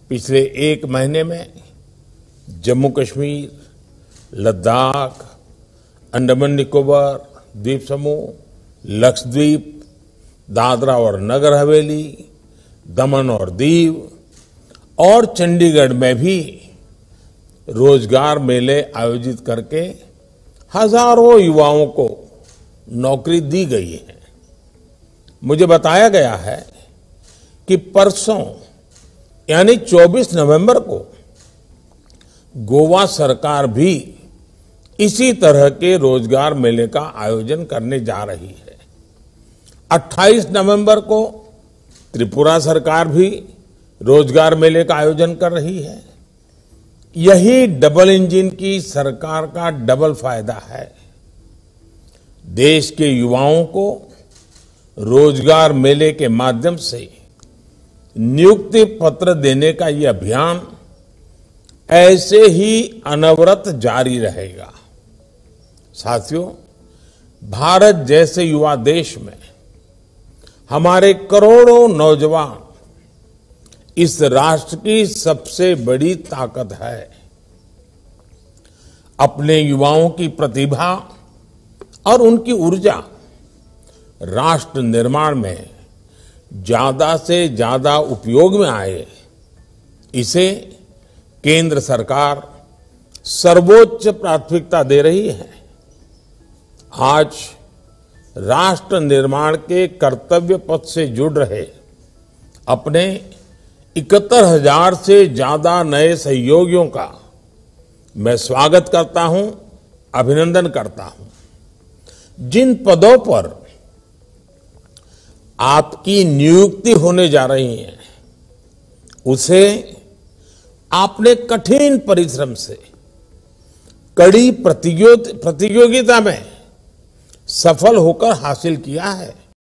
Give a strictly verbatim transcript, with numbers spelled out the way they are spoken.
पिछले एक महीने में जम्मू कश्मीर, लद्दाख, अंडमान निकोबार द्वीप समूह, लक्षद्वीप, दादरा और नगर हवेली, दमन और दीव और चंडीगढ़ में भी रोजगार मेले आयोजित करके हजारों युवाओं को नौकरी दी गई है। मुझे बताया गया है कि परसों यानी चौबीस नवंबर को गोवा सरकार भी इसी तरह के रोजगार मेले का आयोजन करने जा रही है। अट्ठाईस नवंबर को त्रिपुरा सरकार भी रोजगार मेले का आयोजन कर रही है। यही डबल इंजन की सरकार का डबल फायदा है। देश के युवाओं को रोजगार मेले के माध्यम से नियुक्ति पत्र देने का ये अभियान ऐसे ही अनवरत जारी रहेगा। साथियों, भारत जैसे युवा देश में हमारे करोड़ों नौजवान इस राष्ट्र की सबसे बड़ी ताकत है। अपने युवाओं की प्रतिभा और उनकी ऊर्जा राष्ट्र निर्माण में ज्यादा से ज्यादा उपयोग में आए, इसे केंद्र सरकार सर्वोच्च प्राथमिकता दे रही है। आज राष्ट्र निर्माण के कर्तव्य पथ से जुड़ रहे अपने इकहत्तर हजार से ज्यादा नए सहयोगियों का मैं स्वागत करता हूं, अभिनंदन करता हूं। जिन पदों पर आपकी नियुक्ति होने जा रही है, उसे आपने कठिन परिश्रम से कड़ी प्रतियोगिता में सफल होकर हासिल किया है।